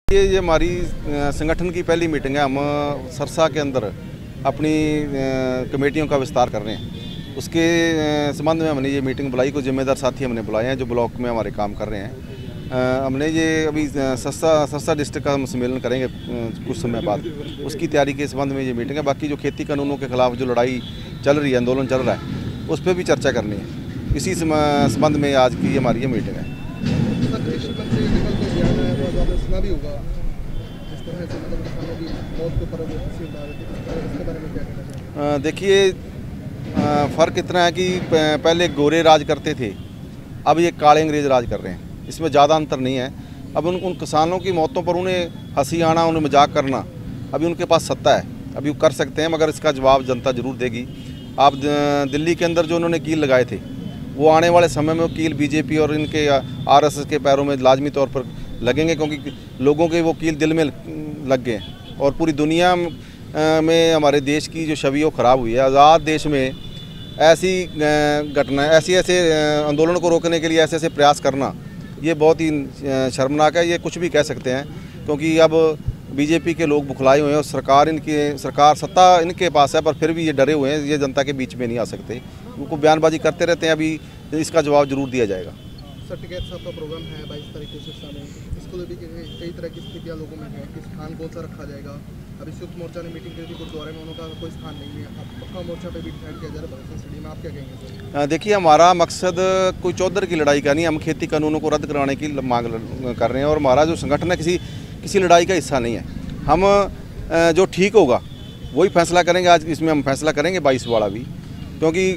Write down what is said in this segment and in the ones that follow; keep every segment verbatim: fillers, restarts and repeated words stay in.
ये ये हमारी संगठन की पहली मीटिंग है। हम सरसा के अंदर अपनी कमेटियों का विस्तार कर रहे हैं। उसके संबंध में हमने ये मीटिंग बुलाई। को जिम्मेदार साथी हमने बुलाए हैं जो ब्लॉक में हमारे काम कर रहे हैं। हमने ये अभी सरसा सरसा डिस्ट्रिक्ट का हम सम्मेलन करेंगे कुछ समय बाद, उसकी तैयारी के संबंध में ये मीटिंग है। बाकी जो खेती कानूनों के खिलाफ जो लड़ाई चल रही है, आंदोलन चल रहा है, उस पर भी चर्चा करनी है। इसी संबंध में आज की हमारी ये मीटिंग है। देखिए, फ़र्क इतना है कि पहले गोरे राज करते थे, अब ये काले अंग्रेज राज कर रहे हैं। इसमें ज़्यादा अंतर नहीं है। अब उन उन किसानों की मौतों पर उन्हें हंसी आना, उन्हें मजाक करना, अभी उनके पास सत्ता है, अभी वो कर सकते हैं, मगर इसका जवाब जनता ज़रूर देगी। आप दिल्ली के अंदर जो उन्होंने कील लगाए थे, वो आने वाले समय में वो कील बीजेपी और इनके आरएसएस के पैरों में लाजमी तौर पर लगेंगे, क्योंकि लोगों के वो कील दिल में लग गए और पूरी दुनिया में हमारे देश की जो छवि वो ख़राब हुई है। आज़ाद देश में ऐसी घटना, ऐसी ऐसे आंदोलन को रोकने के लिए ऐसे ऐसे प्रयास करना, ये बहुत ही शर्मनाक है। ये कुछ भी कह सकते हैं, क्योंकि अब बीजेपी के लोग बुखलाए हुए हैं और सरकार इनकी सरकार सत्ता इनके पास है, पर फिर भी ये डरे हुए हैं। ये जनता के बीच में नहीं आ सकते, उनको बयानबाजी करते रहते हैं। अभी इसका जवाब जरूर दिया जाएगा। सर, टिकैत साहब का प्रोग्राम है बाईस तारीख को सिरसा में, इसको भी कई तरह की स्थितियाँ लोगों में है कि स्थान कौन सा रखा जाएगा। अभी संयुक्त मोर्चा ने मीटिंग की थी गुरुद्वारे में, उनका कोई स्थान नहीं है। अब पक्का मोर्चा पे भी डिसाइड किया जा रहा है भगत सिंह स्टेडियम में, आप क्या कहेंगे सर? देखिए, हमारा मकसद कोई चौधर की लड़ाई का नहीं। हम खेती कानूनों को रद्द कराने की मांग कर रहे हैं और हमारा जो संगठन है किसी किसी लड़ाई का हिस्सा नहीं है। हम जो ठीक होगा वही फैसला करेंगे। आज इसमें हम फैसला करेंगे बाईस वाला भी, क्योंकि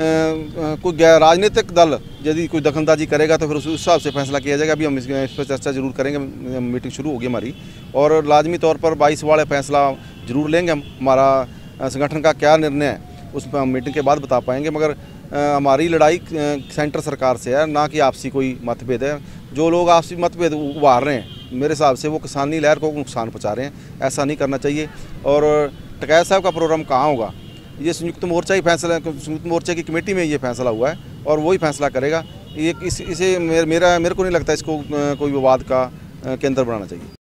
कोई राजनीतिक दल यदि कोई दखलंदाजी करेगा तो फिर उस हिसाब से फैसला किया जाएगा। अभी हम इस पर चर्चा जरूर करेंगे। मीटिंग शुरू होगी हमारी और लाजमी तौर पर बाईस वाले फैसला जरूर लेंगे हम। हमारा संगठन का क्या निर्णय है उस पर हम मीटिंग के बाद बता पाएंगे, मगर हमारी लड़ाई सेंटर सरकार से है, ना कि आपसी कोई मतभेद है। जो लोग आपसी मतभेद उभार रहे हैं, मेरे हिसाब से वो किसानी लहर को नुकसान पहुँचा रहे हैं। ऐसा नहीं करना चाहिए। और टिकैत साहब का प्रोग्राम कहाँ होगा, ये संयुक्त मोर्चा ही फैसला, संयुक्त मोर्चा की कमेटी में ये फैसला हुआ है और वही फैसला करेगा। ये इस इसे मेरा मेरे को नहीं लगता इसको कोई विवाद का केंद्र बनाना चाहिए।